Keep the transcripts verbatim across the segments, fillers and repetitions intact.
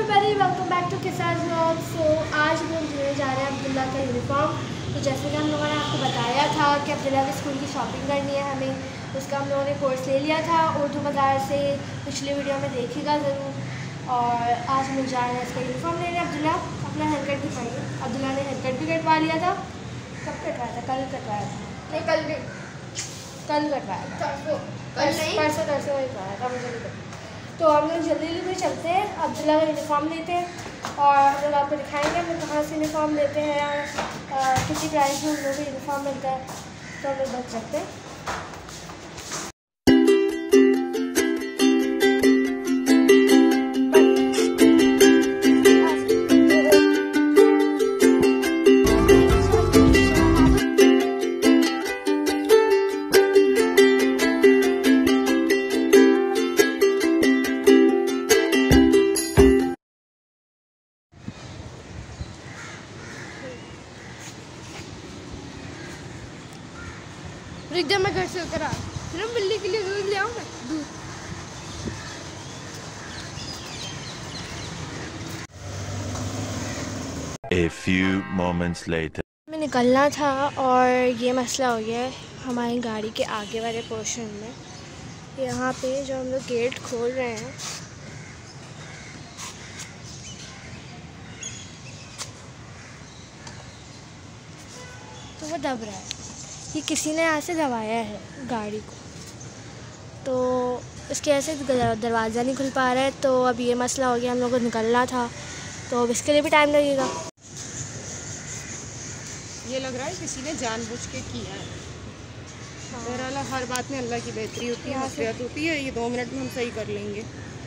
everybody, welcome back to Kisa's vlog। So आज हम लोग लेने जा रहे हैं अब्दुल्ला का यूनिफॉर्म। तो जैसे कि हम लोगों ने आपको बताया था कि अब्दुल्ला के स्कूल की शॉपिंग करनी है हमें, उसका हम लोगों ने कोर्स ले लिया था उर्दू बाज़ार से, पिछले वीडियो में देखिएगा ज़रूर। और आज हम लोग जा रहे हैं इसका यूनिफॉर्म लेने। अब्दुल्ला अपना हेयर कट दिखाइए। अब्दुल्ला ने हेयर कट भी कटवा लिया था। कब कटवाया था? कल कटवाया था। नहीं कल भी कल कटवाया था, परसों तरसों कटवाया था मुझे। तो हम लोग जल्दी जल्दी चलते हैं, अब्दुल्ला का यूनिफॉर्म लेते हैं और हम लोग आपको दिखाएंगे हम लोग कहाँ से यूनिफॉर्म लेते हैं और किसी प्राइस में हम लोग को यूनिफॉर्म मिलता है, तो हम लोग बच सकते हैं। रुक जा, मैं घर से उतर आ फिर बिल्ली के लिए दूध ले आऊँ मैं दूध। A few moments later. हमें निकलना था और ये मसला हो गया है हमारी गाड़ी के आगे वाले पोर्शन में। यहाँ पे जो हम लोग गेट खोल रहे हैं तो वो दब रहा है, कि किसी ने यहाँ से दबाया है गाड़ी को, तो इसकी वजह से दरवाज़ा नहीं खुल पा रहा है। तो अब ये मसला हो गया, हम लोग को निकलना था तो अब इसके लिए भी टाइम लगेगा। ये लग रहा है किसी ने जानबूझ के किया है। बहरहाल हर बात में अल्लाह की बेहतरी होती है, मसलियत होती है। ये दो मिनट में हम सही कर लेंगे।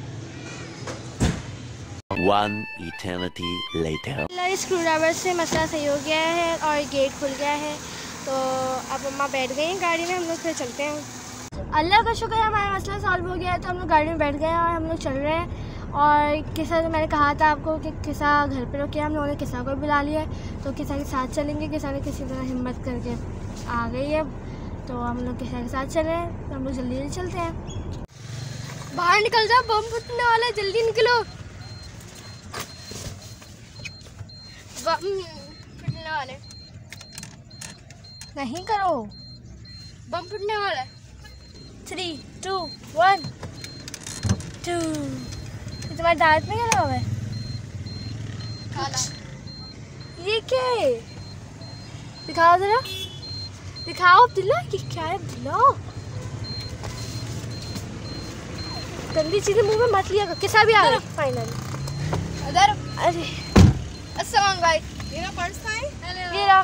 One eternity later. Screwdriver से मसला सही हो गया है और गेट खुल गया है। तो अब अम्मा बैठ गई हैं गाड़ी में, हम लोग फिर चलते हैं। अल्लाह का शुक्र है हमारा मसला सॉल्व हो गया है। तो हम लोग गाड़ी में बैठ गए हैं और हम लोग चल रहे हैं। और किसा, तो मैंने कहा था आपको कि किसा घर पे रुके, हम लोगों ने किसा को बुला लिया है तो किसा के साथ चलेंगे। किसा ने किसी तरह हिम्मत करके आ गई है, तो हम लोग किसा के साथ चल रहे हैं। तो हम लोग जल्दी जल्दी चलते हैं। बाहर निकल जाओ, बम फूटने वाला है, जल्दी निकलो। बम फूटने वाले नहीं करो, बम फूटने वाला है। Three two one two. तुम्हारे दांत में क्या लगा हुआ है? काला। ये क्या है? दिखाओ जरा, दिखाओ अब्दुल्ला, ये क्या है अब्दुल्ला? गंदी चीजें मुंह में मत लिया करो। किसा भी आ गया फाइनली। अदर अरे अस्सलाम भाई, मेरा पर्स था। ये रहा।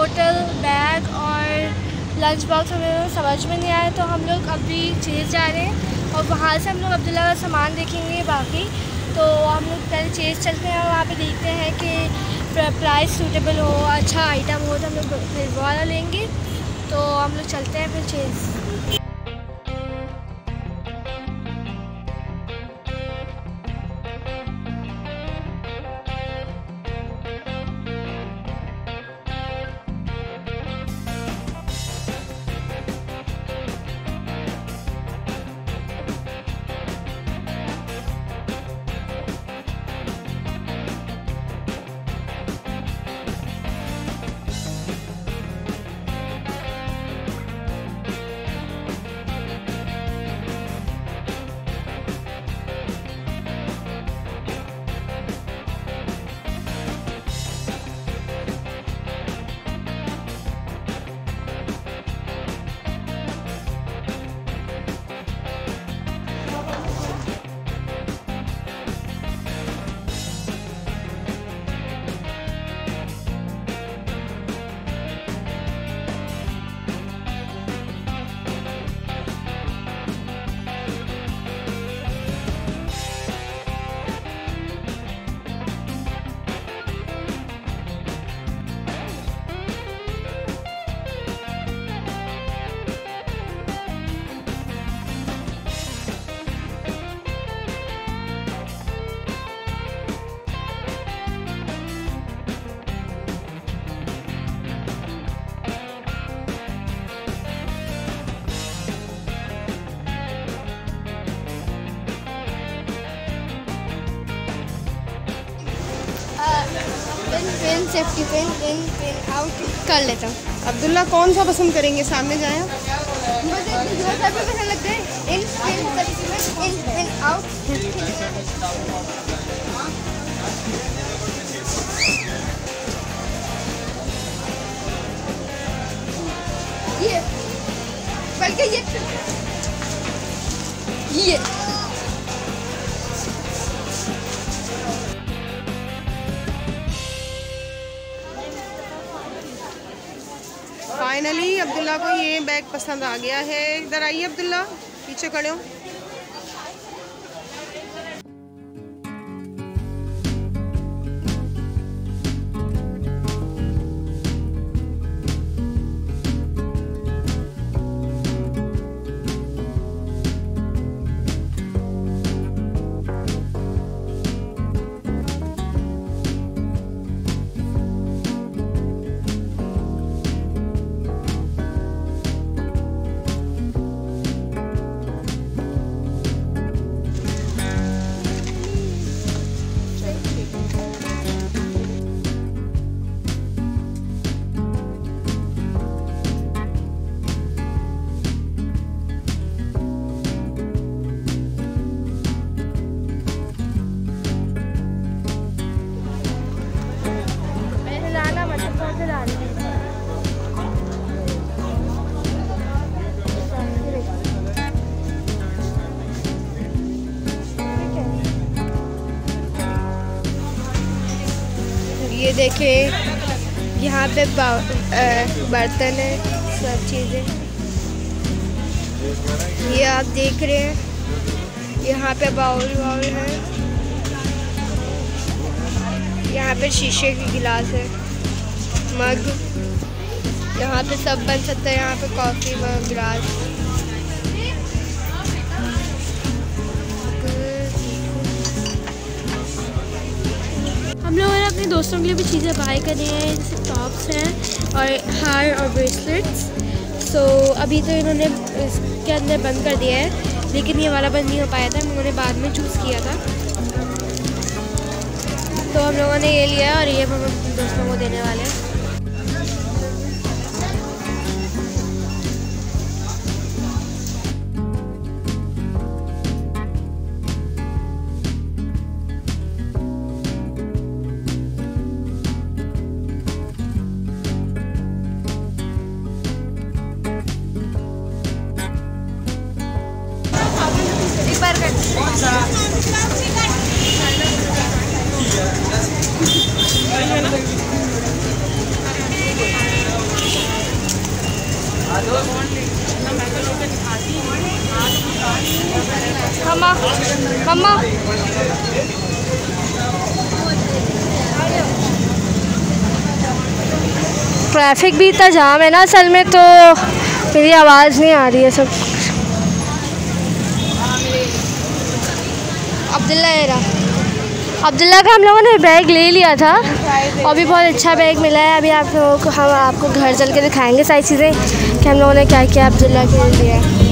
बोतल, बैग और लंच बॉक्स हमें समझ में नहीं आया, तो हम लोग अभी चेज़ जा रहे हैं और वहाँ से हम लोग अब्दुल्ला का सामान देखेंगे बाकी। तो हम लोग पहले चेज़ चलते हैं और वहाँ पे देखते हैं कि प्राइस सूटेबल हो, अच्छा आइटम हो तो हम लोग फिर वो वाला लेंगे। तो हम लोग चलते हैं फिर chase. Pin safety pin in pin out कर लेता हूँ। अब्दुल्ला कौन सा पसंद करेंगे, सामने जाएं? मुझे जो सभी पसंद लगते हैं, in pin safety pin in pin out. ये बल्कि ये ये फाइनली अब्दुल्ला को ये बैग पसंद आ गया है। इधर आइए अब्दुल्ला, पीछे खड़े हो। ये देखें, यहाँ पे बर्तन है, सब चीज़ें ये आप देख रहे हैं। यहाँ पे बाउल वाउल है, यहाँ पे शीशे की गिलास है, मग, यहाँ पे सब बन सकता है। यहाँ पे कॉफ़ी मग गिलास। हम लोगों ने अपने दोस्तों के लिए भी चीज़ें बाय करी हैं, जैसे टॉप्स हैं और हार और ब्रेसलेट्स। सो so, अभी तो इन्होंने इसके अंदर बंद कर दिया है, लेकिन ये वाला बंद नहीं हो पाया था, उन्होंने बाद में चूज़ किया था। तो हम लोगों ने ये लिया और ये हम अपने दोस्तों को देने वाले हैं। मम्मा मम्मा ट्रैफिक भी इतना जाम है ना असल में, तो मेरी आवाज़ नहीं आ रही है सब। अब्दुल्ला एरा अब्दुल्ला का हम लोगों ने बैग ले लिया था और भी बहुत अच्छा बैग मिला है। अभी आप लोगों को हम आपको घर चल के दिखाएंगे सारी चीज़ें कि हम लोगों ने क्या किया अब्दुल्ला के लिए।